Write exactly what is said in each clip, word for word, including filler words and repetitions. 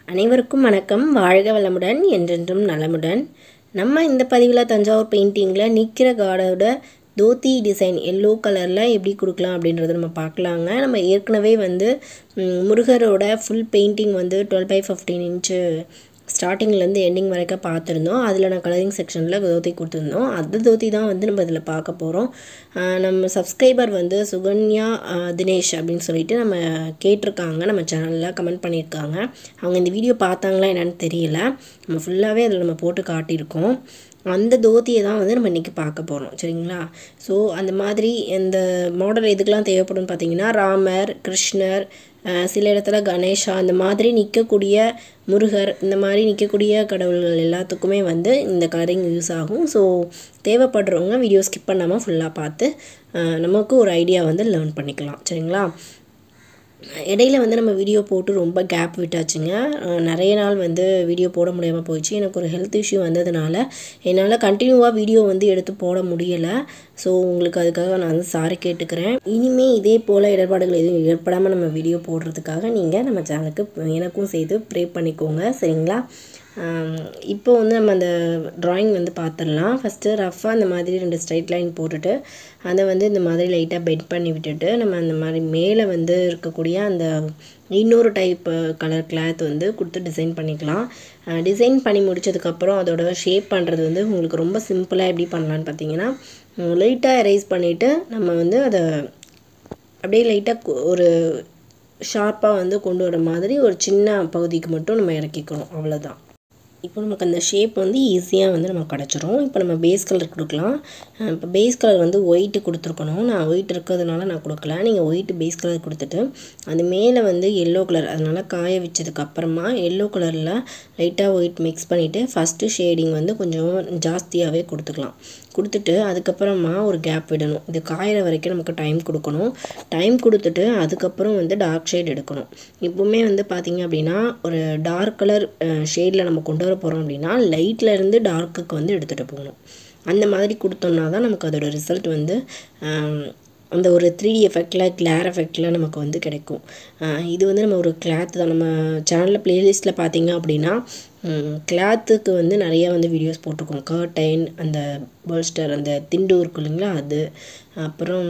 அனைவருக்கும் வணக்கம். வாழ்க வளமுடன், என்றென்றும் நலமுடன். நம்ம இந்த பதிவில் தஞ்சாவூர் பெயிண்டிங்கில் நிற்கிற காடோட தோத்தி டிசைன் எல்லோ கலரில் எப்படி கொடுக்கலாம் அப்படின்றத நம்ம பார்க்கலாங்க. நம்ம ஏற்கனவே வந்து முருகரோட ஃபுல் பெயிண்டிங் வந்து டுவெல் பை ஃபிஃப்டீன் இன்ச்சு ஸ்டார்டிங்லேருந்து எண்டிங் வரைக்கும் பார்த்துருந்தோம். அதில் நான் கலரிங் செக்ஷனில் தோத்தி கொடுத்துருந்தோம். அந்த தோத்தி தான் வந்து நம்ம இதில் பார்க்க போகிறோம். நம்ம சப்ஸ்கிரைபர் வந்து சுகன்யா தினேஷ் அப்படின்னு சொல்லிட்டு நம்ம கேட்டிருக்காங்க, நம்ம சேனலில் கமெண்ட் பண்ணியிருக்காங்க. அவங்க இந்த வீடியோ பார்த்தாங்களா என்னன்னு தெரியல. நம்ம ஃபுல்லாகவே அதில் நம்ம போட்டு காட்டியிருக்கோம். அந்த தோத்தியை தான் வந்து நம்ம இன்றைக்கி பார்க்க போகிறோம், சரிங்களா? ஸோ அந்த மாதிரி இந்த மாடல் எதுக்கெலாம் தேவைப்படும் பார்த்தீங்கன்னா, ராமர், கிருஷ்ணர், சில இடத்துல கணேஷா, இந்த மாதிரி நிற்கக்கூடிய முருகர், இந்த மாதிரி நிற்கக்கூடிய கடவுள்கள் எல்லாத்துக்குமே வந்து இந்த கலரிங் யூஸ் ஆகும். ஸோ தேவைப்படுறவங்க வீடியோ ஸ்கிப் பண்ணாமல் ஃபுல்லாக பார்த்து நமக்கு ஒரு ஐடியா வந்து லேர்ன் பண்ணிக்கலாம், சரிங்களா? இடையில வந்து நம்ம வீடியோ போட்டு ரொம்ப கேப் விட்டாச்சுங்க. நிறைய நாள் வந்து வீடியோ போட முடியாமல் போயிடுச்சு. எனக்கு ஒரு ஹெல்த் இஷ்யூ வந்ததுனால என்னால் கண்டினியூவாக வீடியோ வந்து எடுத்து போட முடியலை. ஸோ உங்களுக்கு அதுக்காக நான் வந்து சாரி கேட்டுக்கிறேன். இனிமேல் இதே போல் இடர்பாடுகள் எதுவும் ஏற்படாமல் நம்ம வீடியோ போடுறதுக்காக நீங்கள் நம்ம சேனலுக்கு எனக்கும் சேர்த்து ப்ரே பண்ணிக்கோங்க, சரிங்களா? இப்போ வந்து நம்ம அந்த ட்ராயிங் வந்து பார்த்துடலாம். ஃபஸ்ட்டு ரஃப்பாக இந்த மாதிரி ரெண்டு ஸ்ட்ரைட் லைன் போட்டுட்டு அதை வந்து இந்த மாதிரி லைட்டாக பெண்ட் பண்ணி விட்டுட்டு நம்ம அந்த மாதிரி மேலே வந்து இருக்கக்கூடிய அந்த இன்னொரு டைப் கலர் கிளாத் வந்து கொடுத்து டிசைன் பண்ணிக்கலாம். டிசைன் பண்ணி முடித்ததுக்கப்புறம் அதோட ஷேப் பண்ணுறது வந்து உங்களுக்கு ரொம்ப சிம்பிளாக எப்படி பண்ணலான்னு பார்த்தீங்கன்னா, லைட்டாக எரேஸ் பண்ணிவிட்டு நம்ம வந்து அதை அப்படியே லைட்டாக ஒரு ஷார்ப்பாக வந்து கொண்டு வர மாதிரி ஒரு சின்ன பகுதிக்கு மட்டும் நம்ம இறக்கிக்கணும், அவ்வளோதான். இப்போ நமக்கு அந்த ஷேப் வந்து ஈஸியாக வந்து நமக்கு கிடச்சிரும். இப்போ நம்ம பேஸ் கலர் கொடுக்கலாம். இப்போ பேஸ் கலர் வந்து ஒயிட்டு கொடுத்துருக்கணும். நான் ஒயிட் இருக்கிறதுனால நான் கொடுக்கல. நீங்கள் ஒயிட்டு பேஸ் கலர் கொடுத்துட்டு அது மேலே வந்து எல்லோ கலர், அதனால் காய வச்சதுக்கப்புறமா எல்லோ கலரில் லைட்டாக ஒயிட் மிக்ஸ் பண்ணிவிட்டு ஃபஸ்ட்டு ஷேடிங் வந்து கொஞ்சம் ஜாஸ்தியாகவே கொடுத்துக்கலாம். கொடுத்துட்டு அதுக்கப்புறமா ஒரு கேப் விடணும். இது காயிற வரைக்கும் நமக்கு டைம் கொடுக்கணும். டைம் கொடுத்துட்டு அதுக்கப்புறம் வந்து டார்க் ஷேட் எடுக்கணும். இப்போவுமே வந்து பார்த்திங்க அப்படின்னா ஒரு டார்க் கலர் ஷேடில் நம்ம கொண்டு வர போகிறோம் அப்படின்னா லைட்டில் இருந்து டார்க்குக்கு வந்து எடுத்துகிட்டு போகணும். அந்த மாதிரி கொடுத்தோம்னா தான் நமக்கு அதோட ரிசல்ட் வந்து அந்த ஒரு த்ரீ டி எஃபெக்டில் கிளார் எஃபெக்டில் நமக்கு வந்து கிடைக்கும். இது வந்து நம்ம ஒரு கிளாத் தான். நம்ம சேனலில் ப்ளேலிஸ்ட்டில் பார்த்திங்க அப்படின்னா கிளாத்துக்கு வந்து நிறையா வந்து வீடியோஸ் போட்டிருக்கோம். கர்டைன், அந்த போல்ஸ்டர், அந்த திண்டு இருக்கு இல்லைங்களா, அது அப்புறம்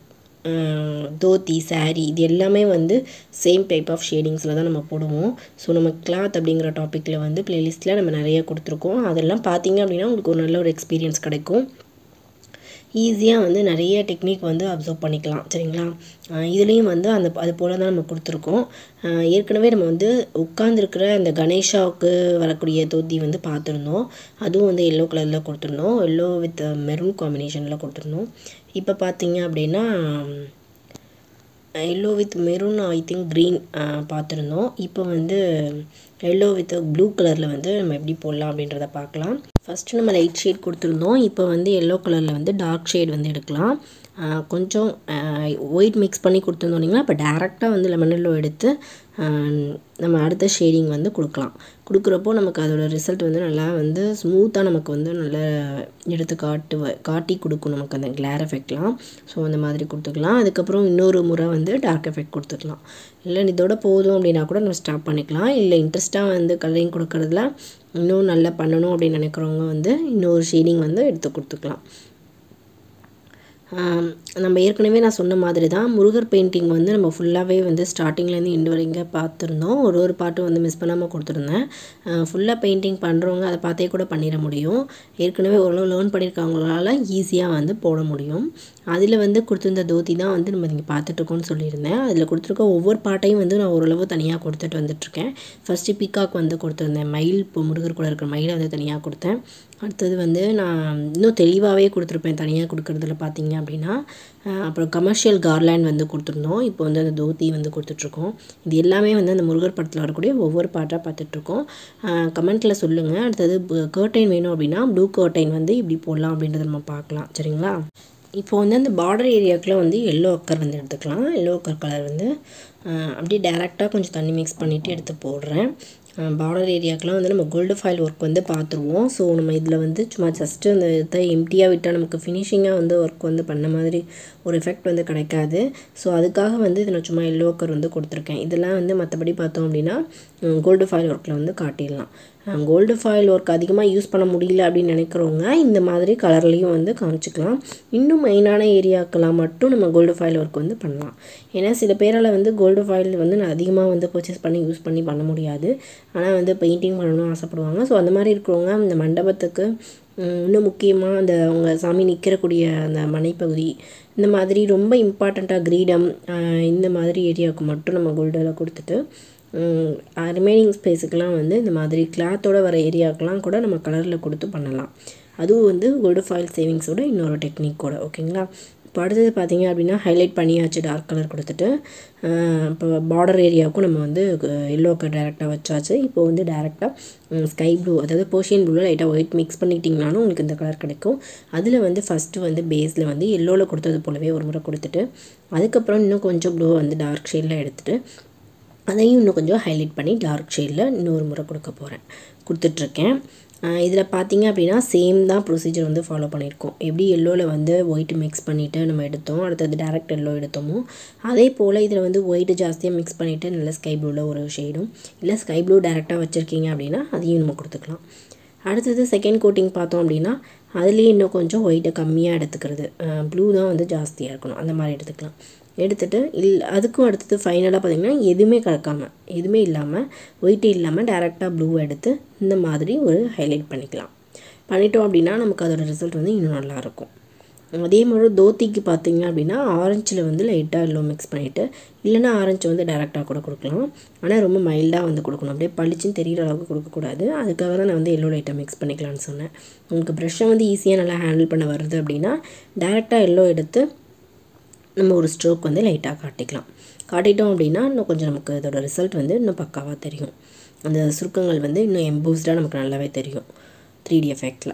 தோத்தி, சாரீ, இது எல்லாமே வந்து சேம் டைப் ஆஃப் ஷேடிங்ஸில் தான் நம்ம போடுவோம். ஸோ நம்ம கிளாத் அப்படிங்கிற டாப்பிக்கில் வந்து ப்ளேலிஸ்ட்டில் நம்ம நிறையா கொடுத்துருக்கோம். அதெல்லாம் பார்த்திங்க அப்படின்னா உங்களுக்கு ஒரு நல்ல ஒரு எக்ஸ்பீரியன்ஸ் கிடைக்கும். ஈஸியாக வந்து நிறைய டெக்னிக் வந்து அப்சர்வ் பண்ணிக்கலாம், சரிங்களா? இதுலேயும் வந்து அந்த அது போல் தான் நம்ம கொடுத்துருக்கோம். ஏற்கனவே நம்ம வந்து உட்காந்துருக்கிற அந்த கணேஷாவுக்கு வரக்கூடிய தோத்தி வந்து பார்த்துருந்தோம். அதுவும் வந்து எல்லோ கலரில் கொடுத்துருந்தோம். எல்லோ வித் மெரூன் காம்பினேஷனில் கொடுத்துருந்தோம். இப்போ பார்த்தீங்க அப்படின்னா yellow with maroon, I think green பார்த்துருந்தோம். இப்போ வந்து எல்லோ வித் ப்ளூ கலரில் வந்து நம்ம எப்படி போடலாம் அப்படின்றத பார்க்கலாம். ஃபஸ்ட்டு நம்ம லைட் ஷேட் கொடுத்துருந்தோம். இப்போ வந்து எல்லோ கலரில் வந்து டார்க் ஷேட் வந்து எடுக்கலாம். கொஞ்சம் ஒயிட் மிக்ஸ் பண்ணி கொடுத்துருந்தோம் இல்லைங்களா, இப்போ டேரெக்டாக வந்து லெமன் எல்லோ எடுத்து நம்ம அடுத்த ஷேடிங் வந்து கொடுக்கலாம். கொடுக்குறப்போ நமக்கு அதோட ரிசல்ட் வந்து நல்லா வந்து ஸ்மூத்தாக நமக்கு வந்து நல்லா எடுத்து காட்டு காட்டி கொடுக்கும் நமக்கு அந்த கிளார் எஃபெக்ட்லாம். ஸோ அந்த மாதிரி கொடுத்துக்கலாம். அதுக்கப்புறம் இன்னொரு முறை வந்து டார்க் எஃபெக்ட் கொடுத்துக்கலாம். இல்லை இதோட போதும் அப்படின்னா கூட நம்ம ஸ்டாப் பண்ணிக்கலாம். இல்லை இன்ட்ரெஸ்ட்டாக வந்து கலரிங் கொடுக்கறதுல இன்னும் நல்லா பண்ணணும் அப்படின்னு நினைக்கிறவங்க வந்து இன்னொரு ஷேடிங் வந்து எடுத்து கொடுத்துக்கலாம். நம்ம ஏற்கனவே நான் சொன்ன மாதிரி தான் முருகர் பெயிண்டிங் வந்து நம்ம ஃபுல்லாகவே வந்து ஸ்டார்டிங்லேருந்து எண்டு வரைக்கும் பார்த்துருந்தோம். ஒரு ஒரு பாட்டும் வந்து மிஸ் பண்ணாமல் கொடுத்துருந்தேன். ஃபுல்லாக பெயிண்டிங் பண்ணுறவங்க அதை பார்த்தே கூட பண்ணிட முடியும். ஏற்கனவே ஓரளவு லேர்ன் பண்ணியிருக்கவங்களால ஈஸியாக வந்து போட முடியும். அதில் வந்து கொடுத்துருந்த தோத்தி தான் வந்து நம்ம இங்கே பார்த்துட்ருக்கோன்னு சொல்லியிருந்தேன். அதில் கொடுத்துருக்க ஒவ்வொரு பாட்டையும் வந்து நான் ஓரளவு தனியாக கொடுத்துட்டு வந்துட்டுருக்கேன். ஃபஸ்ட்டு பீகாக் வந்து கொடுத்துருந்தேன். மயில், இப்போ முருகர் கூட இருக்கிற மயிலை வந்து தனியாக கொடுத்தேன். அடுத்தது வந்து நான் இன்னும் தெளிவாகவே கொடுத்துருப்பேன் தனியாக கொடுக்குறதுல பார்த்தீங்க அப்படின்னா. அப்புறம் கமர்ஷியல் கார்லேண்ட் வந்து கொடுத்துருந்தோம். இப்போ வந்து அந்த தோத்தி வந்து கொடுத்துட்ருக்கோம். இது எல்லாமே வந்து அந்த முருகர் படத்தில் வரக்கூடிய ஒவ்வொரு பாட்டாக பார்த்துட்ருக்கோம். கமெண்ட்டில் சொல்லுங்கள். அடுத்தது கர்டைன் வேணும் அப்படின்னா ப்ளூ கர்டைன் வந்து இப்படி போடலாம் அப்படின்றத நம்ம பார்க்கலாம், சரிங்களா? இப்போ வந்து அந்த பார்டர் ஏரியாவுக்குள்ள வந்து எல்லோ அக்கர் வந்து எடுத்துக்கலாம். எல்லோ அக்கர் கலர் வந்து அப்படியே டேரெக்டாக கொஞ்சம் தண்ணி மிக்ஸ் பண்ணிவிட்டு எடுத்து போடுறேன். பார்டர் ஏரியாக்கெலாம் வந்து நம்ம கோல்டு ஃபாயில் ஒர்க் வந்து பார்த்துருவோம். ஸோ நம்ம இதில் வந்து சும்மா ஜஸ்ட்டு அந்த இதை எம்டியாக விட்டால் நமக்கு ஃபினிஷிங்காக வந்து ஒர்க் வந்து பண்ண மாதிரி ஒரு எஃபெக்ட் வந்து கிடைக்காது. ஸோ அதுக்காக வந்து இதை நான் சும்மா எல்லோ கலர் வந்து கொடுத்துருக்கேன். இதெல்லாம் வந்து மற்றபடி பார்த்தோம் அப்படின்னா கோல்டு ஃபாயில் ஒர்க்கில் வந்து காட்டிடலாம். கோல்டு ஃபாயில் ஒர்க் அதிகமாக யூஸ் பண்ண முடியல அப்படின்னு நினைக்கிறவங்க இந்த மாதிரி கலர்லேயும் வந்து காமிச்சிக்கலாம். இன்னும் மெயினான ஏரியாக்கெல்லாம் மட்டும் நம்ம கோல்டு ஃபாயில் ஒர்க் வந்து பண்ணலாம். ஏன்னா சில பேரால் வந்து கோல்டு ஃபாயில் வந்து நான் அதிகமாக வந்து பர்ச்சேஸ் பண்ணி யூஸ் பண்ணி பண்ண முடியாது. ஆனால் வந்து பெயிண்டிங் பண்ணணும்னு ஆசைப்படுவாங்க. ஸோ அந்த மாதிரி இருக்கிறவங்க இந்த மண்டபத்துக்கு இன்னும் முக்கியமாக அந்த அவங்க சாமி நிற்கிறக்கூடிய அந்த மனைப்பகுதி இந்த மாதிரி ரொம்ப இம்பார்ட்டண்ட்டாக கிரீடம் இந்த மாதிரி ஏரியாவுக்கு மட்டும் நம்ம கோல்டில் கொடுத்துட்டு ரிமைனிங் ஸ்பேஸுக்கெலாம் வந்து இந்த மாதிரி கிளாத்தோடு வர ஏரியாவுக்கெலாம் கூட நம்ம கலரில் கொடுத்து பண்ணலாம். அதுவும் வந்து கோல்டு ஃபாயில் சேவிங்ஸோட இன்னொரு டெக்னிக்கோட. ஓகேங்களா? இப்போ அடுத்தது பார்த்திங்க அப்படின்னா ஹைலைட் பண்ணியாச்சு, டார்க் கலர் கொடுத்துட்டு. இப்போ பார்டர் ஏரியாவுக்கும் நம்ம வந்து எல்லோ கலர் டேரெக்டாக வச்சாச்சு. இப்போ வந்து டேரெக்டாக ஸ்கை ப்ளூ, அதாவது போர்ஷியன் ப்ளூவில் லைட்டாக ஒயிட் மிக்ஸ் பண்ணிக்கிட்டிங்கனாலும் உங்களுக்கு இந்த கலர் கிடைக்கும். அதில் வந்து ஃபஸ்ட்டு வந்து பேஸில் வந்து எல்லோவில் கொடுத்தது போலவே ஒரு முறை கொடுத்துட்டு அதுக்கப்புறம் இன்னும் கொஞ்சம் ப்ளூ வந்து டார்க் ஷேடில் எடுத்துகிட்டு அதையும் இன்னும் கொஞ்சம் ஹைலைட் பண்ணி டார்க் ஷேடில் இன்னொரு முறை கொடுக்க போகிறேன் கொடுத்துட்ருக்கேன். இதில் பார்த்திங்க அப்படின்னா சேம் தான் ப்ரொசீஜர் வந்து ஃபாலோ பண்ணியிருக்கோம். எப்படி எல்லோவில் வந்து ஒயிட் மிக்ஸ் பண்ணிவிட்டு நம்ம எடுத்தோம், அடுத்தது டேரக்ட் எல்லோ எடுத்தோமோ அதே போல் இதில் வந்து ஒயிட்டு ஜாஸ்தியாக மிக்ஸ் பண்ணிவிட்டு நல்ல ஸ்கை ப்ளூவில் ஒரு ஷேடும் இல்லை ஸ்கை ப்ளூ டேரெக்டாக வச்சுருக்கீங்க அப்படின்னா அதையும் நம்ம கொடுத்துக்கலாம். அடுத்தது செகண்ட் கோட்டிங் பார்த்தோம் அப்படின்னா அதுலேயே இன்னும் கொஞ்சம் ஒயிட்டை கம்மியாக எடுத்துக்கிறது, ப்ளூ தான் வந்து ஜாஸ்தியாக இருக்கணும், அந்த மாதிரி எடுத்துக்கலாம். எடுத்துகிட்டு இல் அதுக்கும் அடுத்தது ஃபைனலாக பார்த்திங்கன்னா எதுவுமே கலக்காமல் எதுவுமே இல்லாமல் ஒயிட்டே இல்லாமல் டேரெக்டாக ப்ளூவை எடுத்து இந்த மாதிரி ஒரு ஹைலைட் பண்ணிக்கலாம். பண்ணிட்டோம் அப்படின்னா நமக்கு அதோட ரிசல்ட் வந்து இன்னும் நல்லாயிருக்கும். அதே மாதிரி தோத்திக்கு பார்த்திங்க அப்படின்னா ஆரஞ்சில் வந்து லைட்டாக எல்லோ மிக்ஸ் பண்ணிவிட்டு இல்லைனா ஆரஞ்சு வந்து டேரெக்டாக கூட கொடுக்கலாம். ஆனால் ரொம்ப மைல்டாக வந்து கொடுக்கணும், அப்படியே பளிச்சுன்னு தெரிகிற அளவுக்கு கொடுக்கக்கூடாது. அதுக்காக தான் நான் வந்து எல்லோ லைட்டாக மிக்ஸ் பண்ணிக்கலான்னு சொன்னேன். உங்களுக்கு ப்ரெஷ்ஷை வந்து ஈஸியாக நல்லா ஹேண்டில் பண்ண வருது அப்படின்னா டேரெக்டாக எல்லோ எடுத்து நம்ம ஒரு ஸ்ட்ரோக் வந்து லைட்டாக காட்டிக்கலாம். காட்டிட்டோம் அப்படின்னா இன்னும் கொஞ்சம் நமக்கு அதோட ரிசல்ட் வந்து இன்னும் பக்காவாக தெரியும். அந்த சுருக்கங்கள் வந்து இன்னும் எம்போஸ்டாக நமக்கு நல்லாவே தெரியும் த்ரீ டி எஃபெக்டில்.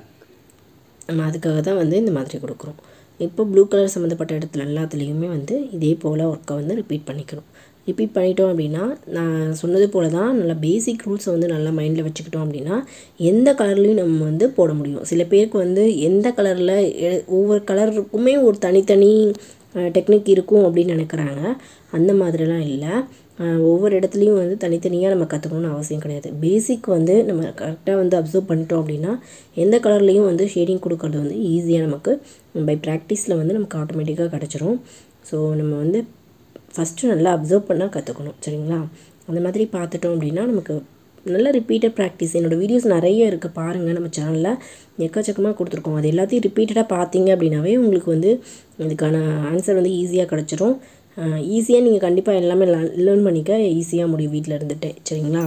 நம்ம அதுக்காக தான் வந்து இந்த மாதிரி கொடுக்குறோம். இப்போ ப்ளூ கலர் சம்மந்தப்பட்ட இடத்துல எல்லாத்துலேயுமே வந்து இதே போல் ஒர்க்கை வந்து ரிப்பீட் பண்ணிக்கணும். ரிப்பீட் பண்ணிட்டோம் அப்படின்னா நான் சொன்னது போல் தான் நல்லா பேசிக் ரூல்ஸை வந்து நல்லா மைண்டில் வச்சுக்கிட்டோம் அப்படின்னா எந்த கலர்லேயும் நம்ம வந்து போட முடியும். சில பேருக்கு வந்து எந்த கலரில் ஒவ்வொரு கலருக்குமே ஒரு தனித்தனி டெக்னிக் இருக்கும் அப்படின்னு நினைக்கிறாங்க. அந்த மாதிரிலாம் இல்லை. ஒவ்வொரு இடத்துலையும் வந்து தனித்தனியாக நம்ம கற்றுக்கணும்னு அவசியம் கிடையாது. பேசிக் வந்து நம்ம கரெக்டாக வந்து அப்சர்வ் பண்ணிட்டோம் அப்படின்னா எந்த கலர்லேயும் வந்து ஷேடிங் கொடுக்கறது வந்து ஈஸியாக நமக்கு பை ப்ராக்டிஸில் வந்து நமக்கு ஆட்டோமேட்டிக்காக கிடச்சிரும். ஸோ நம்ம வந்து ஃபஸ்ட்டு நல்லா அப்சர்வ் பண்ணால் கற்றுக்கணும். சரிங்களா? அந்த மாதிரி பார்த்துட்டோம் அப்படின்னா நமக்கு நல்ல ரிப்பீட்டட் ப்ராக்டிஸ். என்னோடய வீடியோஸ் நிறைய இருக்குது பாருங்கள், நம்ம சேனலில் எக்கச்சக்கமாக கொடுத்துருக்கோம். அது எல்லாத்தையும் ரிப்பீட்டடாக பார்த்தீங்க அப்படின்னாவே உங்களுக்கு வந்து இதுக்கான ஆன்சர் வந்து ஈஸியாக கிடச்சிரும். ஈஸியாக நீங்கள் கண்டிப்பாக எல்லாமே லேர்ன் பண்ணிக்க ஈஸியாக முடியும் வீட்டில் இருந்துட்டு. சரிங்களா?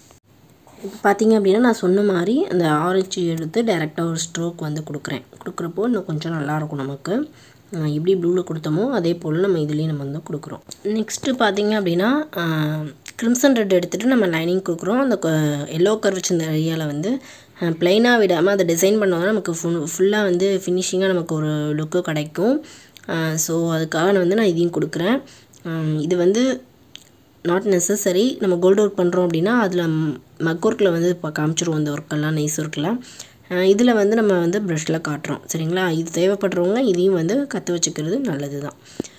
இப்போ பார்த்தீங்க அப்படின்னா நான் சொன்ன மாதிரி அந்த ஆரஞ்சு எடுத்து டேரெக்டாக ஒரு ஸ்ட்ரோக் வந்து கொடுக்குறேன். கொடுக்குறப்போ இன்னும் கொஞ்சம் நல்லாயிருக்கும் நமக்கு. எப்படி ப்ளூவில் கொடுத்தோமோ அதே போல் நம்ம இதுலேயும் நம்ம வந்து கொடுக்குறோம். நெக்ஸ்ட்டு பார்த்திங்க அப்படின்னா கிரிம்சன் ரெட் எடுத்துகிட்டு நம்ம லைனிங் கொடுக்குறோம். அந்த எல்லோ கர் வச்சு இந்த ஏரியாவில் வந்து ப்ளைனாக விடாமல் அதை டிசைன் பண்ணோம்னா நமக்கு ஃபுல் ஃபுல்லாக வந்து ஃபினிஷிங்காக நமக்கு ஒரு லுக்கு கிடைக்கும். ஸோ அதுக்காக நான் வந்து நான் இதையும் கொடுக்குறேன். இது வந்து நாட் நெசசரி. நம்ம கோல்டு ஒர்க் பண்ணுறோம் அப்படின்னா அதில் மக் ஒர்க்கில் வந்து இப்போ காமிச்சிருவோம் இந்த ஒர்க்கெல்லாம், நைஸ் ஒர்க்கில். இதில் வந்து நம்ம வந்து ப்ரஷில் காட்டுறோம். சரிங்களா? இது தேவைப்படுறவங்க இதையும் வந்து கற்று வச்சுக்கிறது நல்லது தான்.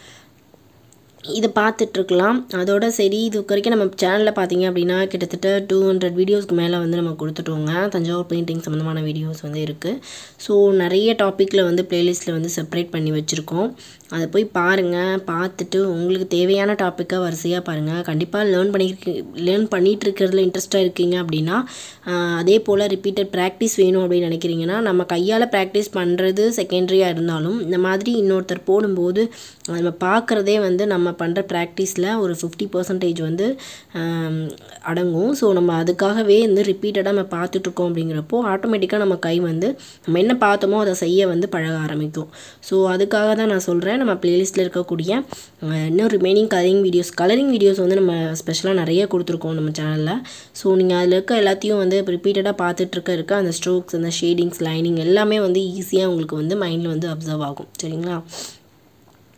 இதை பார்த்துட்ருக்கலாம். அதோட சரி, இது வரைக்கும் நம்ம சேனலில் பார்த்தீங்க அப்படின்னா கிட்டத்தட்ட டூ ஹண்ட்ரட் வீடியோஸ்க்கு மேலே வந்து நம்ம கொடுத்துட்டோங்க. தஞ்சாவூர் பெயிண்டிங் சம்மந்தமான வீடியோஸ் வந்து இருக்குது. ஸோ நிறைய டாப்பிக்கில் வந்து ப்ளேலிஸ்ட்டில் வந்து செப்பரேட் பண்ணி வச்சுருக்கோம். அதை போய் பாருங்கள். பார்த்துட்டு உங்களுக்கு தேவையான டாப்பிக்காக வரிசையாக பாருங்கள். கண்டிப்பாக லேர்ன் பண்ணியிருக்கு லேர்ன் பண்ணிகிட்டு இருக்கிறதுல இன்ட்ரெஸ்ட்டாக இருக்கீங்க அப்படின்னா அதே போல் ரிப்பீட்டட் ப்ராக்டிஸ் வேணும் அப்படின்னு நினைக்கிறீங்கன்னா நம்ம கையால் ப்ராக்டிஸ் பண்ணுறது செகண்டரியாக இருந்தாலும் இந்த மாதிரி இன்னொருத்தர் போடும்போது நம்ம பார்க்குறதே வந்து நம்ம பண்ணுற ப்ராக்டிஸில் ஒரு ஃபிஃப்டி பர்சன்டேஜ் வந்து அடங்கும். ஸோ நம்ம அதுக்காகவே வந்து ரிப்பீட்டடாக நம்ம பார்த்துட்ருக்கோம் அப்படிங்கிறப்போ ஆட்டோமேட்டிக்காக நம்ம கை வந்து நம்ம என்ன பார்த்தோமோ அதை செய்ய வந்து பழக ஆரம்பிக்கும். ஸோ அதுக்காக தான் நான் சொல்கிறேன், நம்ம ப்ளேலிஸ்ட்டில் இருக்கக்கூடிய இன்னும் remaining colouring videos colouring videos வந்து நம்ம ஸ்பெஷலாக நிறைய கொடுத்துருக்கோம் நம்ம சேனலில். ஸோ நீங்கள் அதில் இருக்க எல்லாத்தையும் வந்து ரிப்பீட்டடாக பார்த்துட்ருக்க இருக்க அந்த ஸ்ட்ரோக்ஸ், அந்த ஷேடிங்ஸ், லைனிங் எல்லாமே வந்து ஈஸியாக உங்களுக்கு வந்து மைண்டில் வந்து அப்சர்வ் ஆகும். சரிங்களா?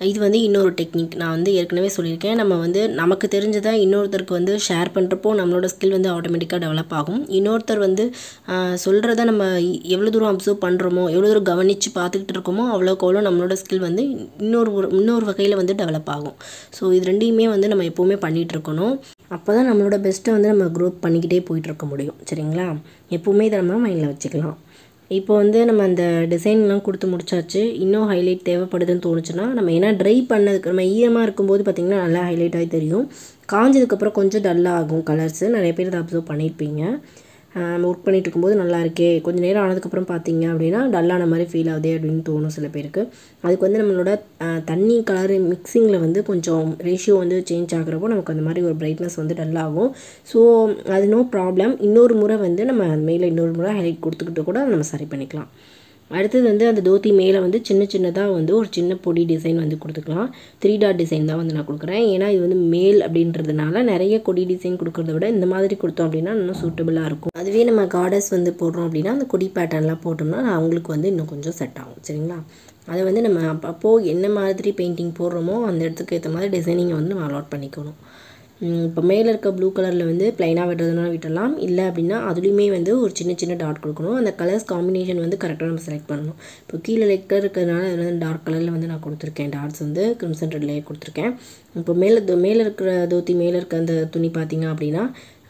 இது வந்து இன்னொரு டெக்னிக். நான் வந்து ஏற்கனவே சொல்லியிருக்கேன், நம்ம வந்து நமக்கு தெரிஞ்சதை இன்னொருத்தருக்கு வந்து ஷேர் பண்ணுறப்போ நம்மளோட ஸ்கில் வந்து ஆட்டோமேட்டிக்காக டெவலப் ஆகும். இன்னொருத்தர் வந்து சொல்கிறத நம்ம எவ்வளோ தூரம் அப்சர்வ் பண்ணுறோமோ, எவ்வளோ தூரம் கவனித்து பார்த்துக்கிட்டு இருக்கோமோ அவ்வளோக்கு அவ்வளோ நம்மளோட ஸ்கில் வந்து இன்னொரு இன்னொரு வகையில் வந்து டெவலப் ஆகும். ஸோ இது ரெண்டையுமே வந்து நம்ம எப்போவுமே பண்ணிகிட்டு இருக்கணும். அப்போ தான் நம்மளோட பெஸ்ட்டை வந்து நம்ம க்ரோத் பண்ணிக்கிட்டே போயிட்டுருக்க முடியும். சரிங்களா? எப்போவுமே இதை நம்ம மைண்டில் வச்சுக்கலாம். இப்போ வந்து நம்ம அந்த டிசைன்லாம் கொடுத்து முடிச்சாச்சு. இன்னும் ஹைலைட் தேவைப்படுதுன்னு தோணுச்சுன்னா நம்ம ஏன்னா ட்ரை பண்ணதுக்கு நம்ம ஈரமாக இருக்கும்போது பார்த்திங்கன்னா நல்லா ஹைலைட் ஆகி தெரியும். காஞ்சதுக்கப்புறம் கொஞ்சம் டல்லாக ஆகும் கலர்ஸு. நிறைய பேர் இதை அப்சர்வ் பண்ணியிருப்பீங்க. நம்ம ஒர்க் பண்ணிகிட்டு இருக்கும்போது நல்லா இருக்கே, கொஞ்சம் நேரம் ஆனதுக்கப்புறம் பார்த்திங்க அப்படின்னா டல்லான மாதிரி ஃபீல் ஆகுதே அப்படின்னு தோணும் சில பேருக்கு. அதுக்கு வந்து நம்மளோட தண்ணி கலரு மிக்சிங்கில் வந்து கொஞ்சம் ரேஷியோ வந்து சேஞ்ச் ஆகிறப்போ நமக்கு அந்த மாதிரி ஒரு பிரைட்னஸ் வந்து டல்லாகும். ஸோ அது நோ ப்ராப்ளம். இன்னொரு முறை வந்து நம்ம மேலே இன்னொரு முறை ஹைலைட் கொடுத்துக்கிட்டு கூட நம்ம சரி பண்ணிக்கலாம். அடுத்தது வந்து அந்த தோத்தி மேலே வந்து சின்ன சின்னதாக வந்து ஒரு சின்ன பொடி டிசைன் வந்து கொடுத்துக்கலாம். த்ரீ டாட் டிசைன் தான் வந்து நான் கொடுக்குறேன். ஏன்னா இது வந்து மேல் அப்படின்றதுனால நிறைய கொடி டிசைன் கொடுக்குறத விட இந்த மாதிரி கொடுத்தோம் அப்படின்னா இன்னும் சூட்டபுளாக இருக்கும். அதுவே நம்ம கார்டர்ஸ் வந்து போடுறோம் அப்படின்னா அந்த கொடி பேட்டர்ன்லாம் போட்டோம்னா அவங்களுக்கு வந்து இன்னும் கொஞ்சம் செட் ஆகும். சரிங்களா? அதை வந்து நம்ம அப்போது என்ன மாதிரி பெயிண்டிங் போடுறோமோ அந்த இடத்துக்கு ஏற்ற மாதிரி டிசைனிங்கை வந்து நம்ம அலாட் பண்ணிக்கணும். இப்போ மேலே இருக்க ப்ளூ கலரில் வந்து ப்ளைனாக விடுறதுனா விட்டுடலாம். இல்லை அப்படின்னா அதுலேயுமே வந்து ஒரு சின்ன சின்ன டாட் கொடுக்கணும். அந்த கலர்ஸ் காம்பினேஷன் வந்து கரெக்டாக நம்ம செலக்ட் பண்ணணும். இப்போ கீழே லைட் கலர் இருக்கிறதுனால அதில் வந்து டார்க் கலரில் வந்து நான் கொடுத்துருக்கேன். டாட்ஸ் வந்து கிரிம்சன் ரெட்லேயே கொடுத்துருக்கேன். இப்போ மேலே மேலே இருக்கிற தோத்தி மேலே இருக்க அந்த துணி பார்த்திங்க அப்படின்னா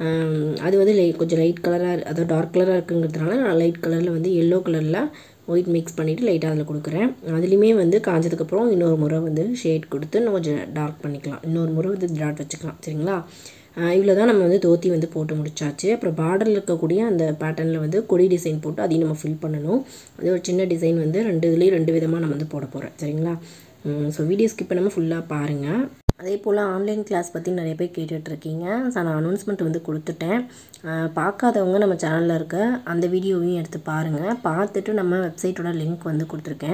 அது வந்து லை கொஞ்சம் லைட் கலராக அதாவது டார்க் கலராக இருக்குங்கிறதுனால நான் லைட் கலரில் வந்து எல்லோ கலரில் ஒயிட் மிக்ஸ் பண்ணிவிட்டு லைட்டாக அதில் கொடுக்குறேன். அதுலேயுமே வந்து காஞ்சதுக்கப்புறம் இன்னொரு முறை வந்து ஷேட் கொடுத்து இன்னும் கொஞ்சம் டார்க் பண்ணிக்கலாம். இன்னொரு முறை வந்து டாட் வச்சுக்கலாம். சரிங்களா? இவ்வளோ தான் நம்ம வந்து தோத்தி வந்து போட்டு முடிச்சாச்சு. அப்புறம் பார்டரில் இருக்கக்கூடிய அந்த பேட்டர்னில் வந்து கொடி டிசைன் போட்டு அதையும் நம்ம ஃபில் பண்ணணும். அது ஒரு சின்ன டிசைன் வந்து ரெண்டு இதுலேயும் ரெண்டு விதமாக நம்ம வந்து போட போகிறேன். சரிங்களா? ஸோ வீடியோ ஸ்கிப் பண்ணாமல் ஃபுல்லாக பாருங்கள். அதே போல் ஆன்லைன் கிளாஸ் பற்றி நிறைய பேர் கேட்டுட்ருக்கீங்க. ஸோ நான் அனௌன்ஸ்மெண்ட் வந்து கொடுத்துட்டேன். பார்க்காதவங்க நம்ம சேனலில் இருக்க அந்த வீடியோவையும் எடுத்து பாருங்கள். பார்த்துட்டு நம்ம வெப்சைட்டோட லிங்க் வந்து கொடுத்துருக்கேன்.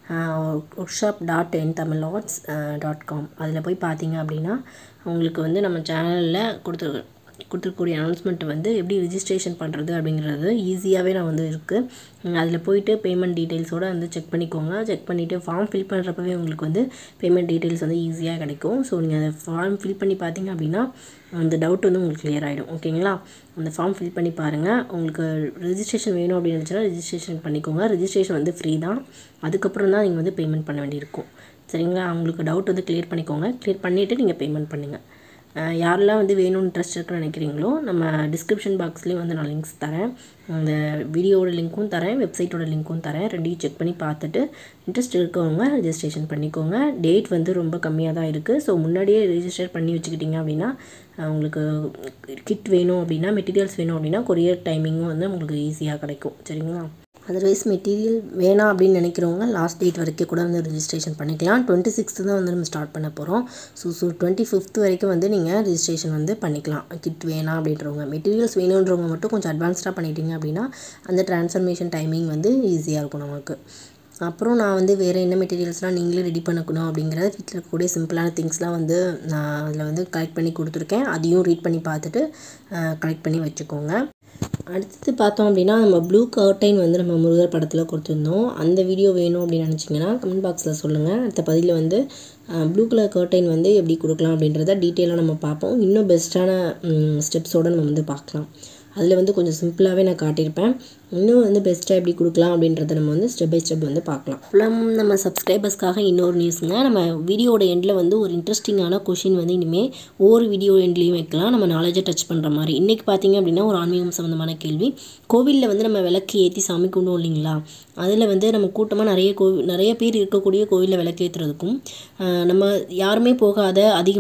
ஒர்க் ஷாப் டாட் என் தமிழ் ஆர்ட்ஸ் டாட் காம் அதில் போய் பார்த்தீங்க அப்படின்னா உங்களுக்கு வந்து நம்ம சேனலில் கொடுத்துரு கொடுத்துருக்கூடிய அனௌன்ஸ்மெண்ட் வந்து எப்படி ரிஜிஸ்ட்ரேஷன் பண்ணுறது அப்படிங்கிறது ஈஸியாகவே நான் வந்து இருக்குது. அதில் போயிட்டு பேமெண்ட் டீட்டெயில்ஸோடு வந்து செக் பண்ணிக்கோங்க. செக் பண்ணிவிட்டு ஃபார்ம் ஃபில் பண்ணுறப்பவே உங்களுக்கு வந்து பேமெண்ட் டீட்டெயில்ஸ் வந்து ஈஸியாக கிடைக்கும். ஸோ நீங்கள் அந்த ஃபார்ம் ஃபில் பண்ணி பார்த்தீங்க அப்படின்னா அந்த டவுட் வந்து உங்களுக்கு கிளியர் ஆகிடும். ஓகேங்களா? அந்த ஃபார்ம் ஃபில் பண்ணி பாருங்கள். உங்களுக்கு ரிஜிஸ்ட்ரேஷன் வேணும் அப்படின்னு நினச்சினா ரிஜிஸ்ட்ரேஷன் பண்ணிக்கோங்க. ரிஜிஸ்ட்ரேஷன் வந்து ஃப்ரீ தான். அதுக்கப்புறம் தான் நீங்கள் வந்து பேமெண்ட் பண்ண வேண்டியிருக்கும். சரிங்களா? உங்களுக்கு டவுட் வந்து கிளியர் பண்ணிக்கோங்க. கிளியர் பண்ணிவிட்டு நீங்கள் பேமெண்ட் பண்ணுங்கள். யாரெல்லாம் வந்து வேணும்னு இன்ட்ரெஸ்ட் இருக்குன்னு நினைக்கிறீங்களோ நம்ம டிஸ்கிரிப்ஷன் பாக்ஸ்லேயும் வந்து நான் லிங்க்ஸ் தரேன். அந்த வீடியோவோட லிங்க்கும் தரேன், வெப்சைட்டோட லிங்க்கும் தரேன். ரெண்டையும் செக் பண்ணி பார்த்துட்டு இன்ட்ரெஸ்ட் இருக்கவங்க ரெஜிஸ்ட்ரேஷன் பண்ணிக்கோங்க. டேட் வந்து ரொம்ப கம்மியாக தான் இருக்குது. ஸோ முன்னாடியே ரெஜிஸ்டர் பண்ணி வச்சுக்கிட்டிங்க அப்படின்னா உங்களுக்கு கிட் வேணும் அப்படின்னா மெட்டீரியல்ஸ் வேணும் அப்படின்னா கொரியர் டைமிங்கும் வந்து உங்களுக்கு ஈஸியாக கிடைக்கும். சரிங்களா? அதர்வைஸ் மெட்டீரியல் வேணாம் அப்படின்னு நினைக்கிறவங்க லாஸ்ட் டேட் வரைக்கும் கூட வந்து ரெஜிஸ்ட்ரேஷன் பண்ணிக்கலாம். டுவெண்ட்டி சிக்ஸ்த்து தான் வந்து நம்ம ஸ்டார்ட் பண்ண போகிறோம். ஸோ ஸோ டுவெண்ட்டி ஃபிஃப்த் வரைக்கும் வந்து நீங்கள் ரெஜிஸ்ட்ரேஷன் வந்து பண்ணிக்கலாம். கிட் வேணாம் அப்படின்றவங்க. மெட்டீரியல்ஸ் வேணுன்றவங்க மட்டும் கொஞ்சம் அட்வான்ஸ்டாக பண்ணிட்டீங்க அப்படின்னா அந்த ட்ரான்ஸ்ஃபர்மேஷன் டைமிங் வந்து ஈஸியாக இருக்கும் நமக்கு. அப்புறம் நான் வந்து வேறு என்ன மெட்டீரியல்ஸ்லாம் நீங்களே ரெடி பண்ணக்கணும் அப்படிங்கிறத வீட்டில் இருக்கக்கூடிய சிம்பிளான திங்ஸ்லாம் வந்து நான் அதில் வந்து கலெக்ட் பண்ணி கொடுத்துருக்கேன். அதையும் ரீட் பண்ணி பார்த்துட்டு கலெக்ட் பண்ணி வச்சுக்கோங்க. அடுத்தது பார்த்தோம் அப்படின்னா நம்ம ப்ளூ கர்டைன் வந்து நம்ம முருகர் படத்தில் கொடுத்துருந்தோம். அந்த வீடியோ வேணும் அப்படின்னு நினச்சிங்கன்னா கமெண்ட் பாக்ஸில் சொல்லுங்கள். அடுத்த பதிவில் வந்து ப்ளூ கலர் கர்டைன் வந்து எப்படி கொடுக்கலாம் அப்படின்றத டீட்டெயிலாக நம்ம பார்ப்போம். இன்னும் பெஸ்ட்டான ஸ்டெப்ஸோடு நம்ம வந்து பார்க்கலாம். அதில் வந்து கொஞ்சம் சிம்பிளாகவே நான் காட்டியிருப்பேன். இன்னும் வந்து பெஸ்ட்டாக எப்படி கொடுக்கலாம் அப்படின்றத நம்ம வந்து ஸ்டெப் பை ஸ்டெப் வந்து பார்க்கலாம். ஃபுல்லம் நம்ம சப்ஸ்கிரைபர்ஸ்க்காக இன்னொரு நியூஸுங்க. நம்ம வீடியோட எண்டில் வந்து ஒரு இன்ட்ரெஸ்டிங்கான கொஷின் வந்து இனிமேல் ஒவ்வொரு வீடியோ எண்ட்லேயும் வைக்கலாம். நம்ம நாலேஜை டச் பண்ணுற மாதிரி. இன்றைக்கி பார்த்திங்க அப்படின்னா ஒரு ஆன்மீகம் சம்மந்தமான கேள்வி. கோவிலில் வந்து நம்ம விளக்கு ஏற்றி சாமி கும்பிடுவோம் இல்லைங்களா? அதில் வந்து நம்ம கூட்டமாக நிறைய கோவில் நிறைய பேர் இருக்கக்கூடிய கோவிலில் விளக்கு ஏற்றுறதுக்கும் நம்ம யாருமே போகாத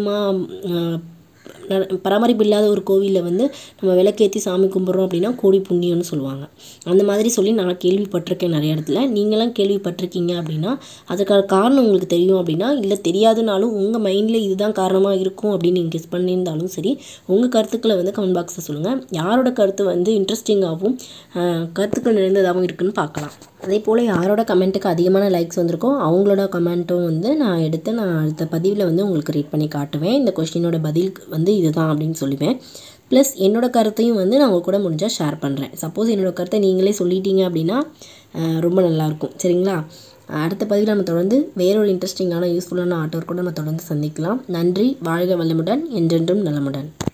அதிகமாக பராமரிப்பு இல்லாத ஒரு கோவிலில் வந்து நம்ம விளக்கேற்றி சாமி கும்பிட்றோம் அப்படின்னா கோடி புண்ணியம்னு சொல்லுவாங்க. அந்த மாதிரி சொல்லி நான் கேள்விப்பட்டிருக்கேன் நிறைய இடத்துல. நீங்களாம் கேள்விப்பட்டிருக்கீங்க அப்படின்னா அதுக்கான காரணம் உங்களுக்கு தெரியும் அப்படின்னா, இல்லை தெரியாதுனாலும் உங்கள் மைண்டில் இதுதான் காரணமாக இருக்கும் அப்படின்னு நீங்கள் கெஸ் பண்ணியிருந்தாலும் சரி, உங்கள் கருத்துக்களை வந்து கமெண்ட் பாக்ஸில் சொல்லுங்கள். யாரோட கருத்து வந்து இன்ட்ரெஸ்டிங்காகவும் கருத்துக்கள் நிறைந்ததாகவும் இருக்குதுன்னு பார்க்கலாம். அதே போல் யாரோட கமெண்ட்டுக்கு அதிகமான லைக்ஸ் வந்திருக்கோ அவங்களோட கமெண்ட்டும் வந்து நான் எடுத்து நான் அடுத்த பதிவில் வந்து உங்களுக்கு ரீட் பண்ணி காட்டுவேன். இந்த கொஸ்டினோட பதில் வந்து இதுதான் அப்படின்னு சொல்லுவேன். ப்ளஸ் என்னோடய கருத்தையும் வந்து நான் உங்கள் கூட முடிஞ்சால் ஷேர் பண்ணுறேன். சப்போஸ் என்னோடய கருத்தை நீங்களே சொல்லிட்டீங்க அப்படின்னா ரொம்ப நல்லாயிருக்கும். சரிங்களா? அடுத்த பதிவில் நம்ம தொடர்ந்து வேறொரு இன்ட்ரெஸ்டிங்கான யூஸ்ஃபுல்லான ஆர்ட் ஒர்க் கூட நம்ம தொடர்ந்து சந்திக்கலாம். நன்றி. வாழ்க வளமுடன். என்றென்றும் நலமுடன்.